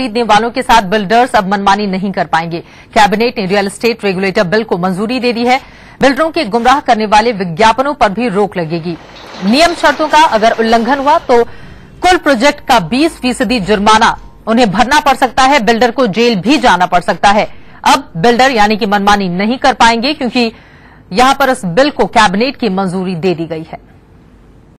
खरीदने वालों के साथ बिल्डर्स अब मनमानी नहीं कर पाएंगे। कैबिनेट ने रियल एस्टेट रेगुलेटर बिल को मंजूरी दे दी है। बिल्डरों के गुमराह करने वाले विज्ञापनों पर भी रोक लगेगी। नियम शर्तों का अगर उल्लंघन हुआ तो कुल प्रोजेक्ट का 20% जुर्माना उन्हें भरना पड़ सकता है। बिल्डर को जेल भी जाना पड़ सकता है। अब बिल्डर यानी कि मनमानी नहीं कर पाएंगे, क्योंकि यहां पर इस बिल को कैबिनेट की मंजूरी दे दी गई है।